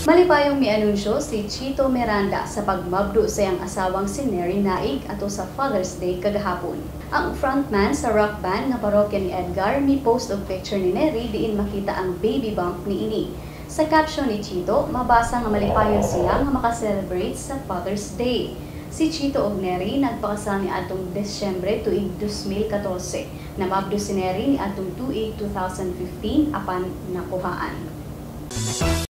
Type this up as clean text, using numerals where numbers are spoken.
Malipayong mianunsyo si Chito Miranda sa pagmabdo sa iyang asawang si Neri Naig ato sa Father's Day kagahapon. Ang frontman sa rock band nga parokya ni Edgar mi-post og picture ni Neri diin makita ang baby bump niini. Sa caption ni Chito, mabasa nga malipayon siya nga makaselebrate sa Father's Day. Si Chito og Neri nagpakasal ni atong Desyembre tuig 2014. Namabdo si Neri ni atong tuig 2015 apan nakuhaan.